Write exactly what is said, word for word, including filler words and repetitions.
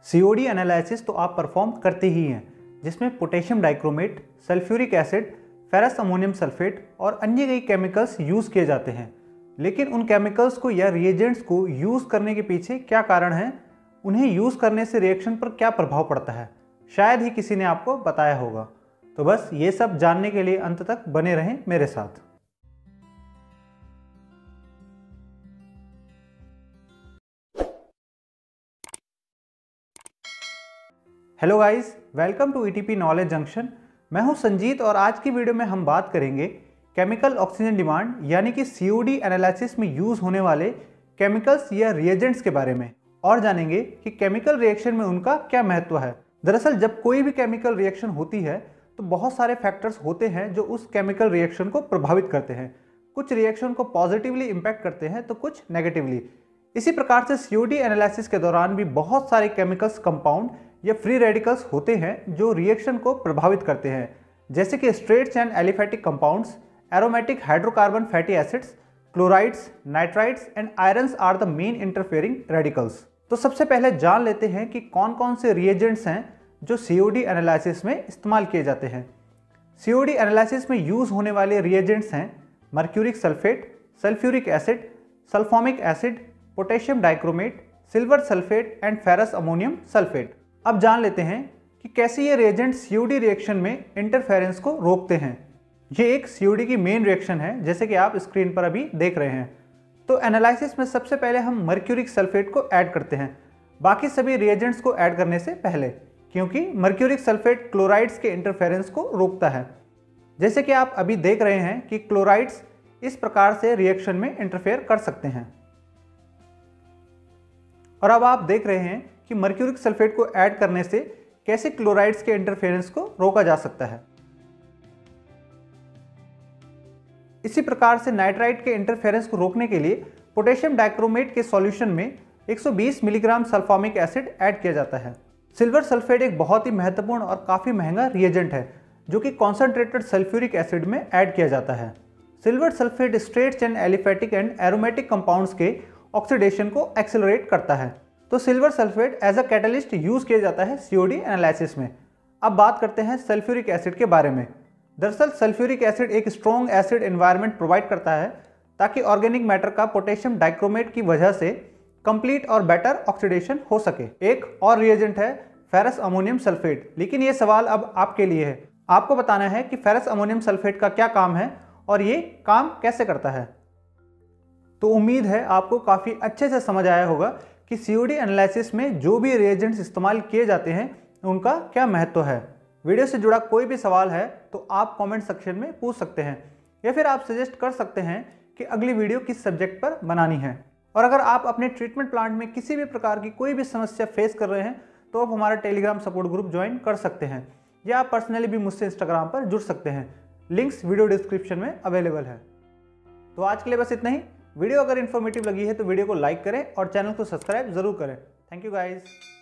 COD analysis तो आप perform करते ही हैं, जिसमें potassium dichromate, sulphuric acid, ferrous ammonium sulphate और अन्य कई केमिकल्स यूज़ किए जाते हैं। लेकिन उन केमिकल्स को या रिएजेंट्स को यूज़ करने के पीछे क्या कारण है, उन्हें यूज़ करने से रिएक्शन पर क्या प्रभाव पड़ता है, शायद ही किसी ने आपको बताया होगा। तो बस ये सब जानने के लिए अंत तक बने रहें मेरे साथ। Hello guys, welcome to ETP knowledge junction. मैं हूं संजीत और आज की वीडियो में हम बात करेंगे केमिकल ऑक्सीजन डिमांड यानी कि सीओडी एनालिसिस में यूज़ होने वाले केमिकल्स या रिएजेंट्स के बारे में, और जानेंगे कि केमिकल रिएक्शन में उनका क्या महत्व है। दरअसल जब कोई भी केमिकल रिएक्शन होती है तो बहुत सारे फैक्टर्स होते हैं जो उस केमिकल रिएक्शन को प्रभावित करते हैं। कुछ रिएक्शन को पॉजिटिवली इम्पैक्ट करते हैं तो कुछ नेगेटिवली। इसी प्रकार से सीओडी एनालिसिस के दौरान भी बहुत सारे केमिकल्स कंपाउंड या फ्री रेडिकल्स होते हैं जो रिएक्शन को प्रभावित करते हैं, जैसे कि straight chain aliphatic compounds, aromatic hydrocarbon fatty acids, chlorides, nitrides and irons are the main interfering radicals. तो सबसे पहले जान लेते हैं कि कौन कौन से रिएजेंट्स हैं जो सीओडी एनालिसिस में इस्तेमाल किए जाते हैं। सीओडी एनालिसिस में यूज़ होने वाले रिएजेंट्स हैं mercuric sulphate, sulphuric acid, sulphamic acid, potassium dichromate, silver sulphate and ferrous ammonium sulphate. अब जान लेते हैं कि कैसे ये रिएजेंट सीओडी रिएक्शन में इंटरफेरेंस को रोकते हैं। ये एक सीओडी की मेन रिएक्शन है, जैसे कि आप स्क्रीन पर अभी देख रहे हैं। तो एनालिसिस में सबसे पहले हम मर्क्यूरिक सल्फेट को ऐड करते हैं, बाकी सभी रिएजेंट्स को ऐड करने से पहले, क्योंकि मर्क्यूरिक सल्फेट क्लोराइड्स के इंटरफेरेंस को रोकता है। जैसे कि आप अभी देख रहे हैं कि क्लोराइड्स इस प्रकार से रिएक्शन में इंटरफेयर कर सकते हैं। और अब आप देख रहे हैं कि मर्क्यूरिक सल्फेट को ऐड करने से कैसे क्लोराइड्स के इंटरफेरेंस को रोका जा सकता है। इसी प्रकार से नाइट्राइड के इंटरफेरेंस को रोकने के लिए पोटेशियम डाइक्रोमेट के सॉल्यूशन में एक सौ बीस मिलीग्राम सल्फोमिक एसिड ऐड किया जाता है। सिल्वर सल्फेट एक बहुत ही महत्वपूर्ण और काफ़ी महंगा रिएजेंट है जो कि कॉन्सेंट्रेटेड सल्फ्यूरिक एसिड में ऐड किया जाता है। Silver sulphate straight chain aliphatic and aromatic compounds के ऑक्सीडेशन को एक्सेलरेट करता है। तो silver sulphate as a catalyst use किया जाता है सीओडी एनालिसिस में। अब बात करते हैं सल्फ्यूरिक एसिड के बारे में। दरअसल सल्फ्यूरिक एसिड एक स्ट्रॉन्ग एसिड एनवायरनमेंट प्रोवाइड करता है ताकि ऑर्गेनिक मैटर का पोटेशियम डाइक्रोमेट की वजह से कंप्लीट और बेटर ऑक्सीडेशन हो सके। एक और रिएजेंट है फेरस अमोनियम सल्फेट। लेकिन ये सवाल अब आपके लिए है, आपको बताना है कि फेरस अमोनियम सल्फेट का क्या काम है और ये काम कैसे करता है। तो उम्मीद है आपको काफ़ी अच्छे से समझ आया होगा कि सीओडी एनालिसिस में जो भी रिएजेंट्स इस्तेमाल किए जाते हैं उनका क्या महत्व है। वीडियो से जुड़ा कोई भी सवाल है तो आप कमेंट सेक्शन में पूछ सकते हैं, या फिर आप सजेस्ट कर सकते हैं कि अगली वीडियो किस सब्जेक्ट पर बनानी है। और अगर आप अपने ट्रीटमेंट प्लांट में किसी भी प्रकार की कोई भी समस्या फेस कर रहे हैं तो आप हमारा टेलीग्राम सपोर्ट ग्रुप ज्वाइन कर सकते हैं, या आप पर्सनली भी मुझसे इंस्टाग्राम पर जुड़ सकते हैं। लिंक्स वीडियो डिस्क्रिप्शन में अवेलेबल है। तो आज के लिए बस इतना ही। वीडियो अगर इन्फॉर्मेटिव लगी है तो वीडियो को लाइक करें और चैनल को सब्सक्राइब जरूर करें। Thank you guys.